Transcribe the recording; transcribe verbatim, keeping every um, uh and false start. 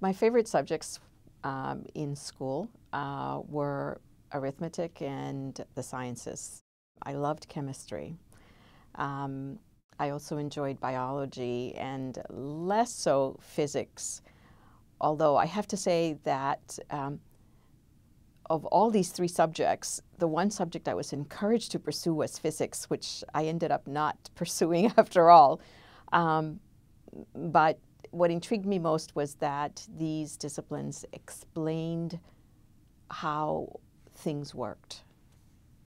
My favorite subjects um, in school uh, were arithmetic and the sciences. I loved chemistry. Um, I also enjoyed biology and less so physics, although I have to say that um, of all these three subjects, the one subject I was encouraged to pursue was physics, which I ended up not pursuing after all. Um, but what intrigued me most was that these disciplines explained how things worked.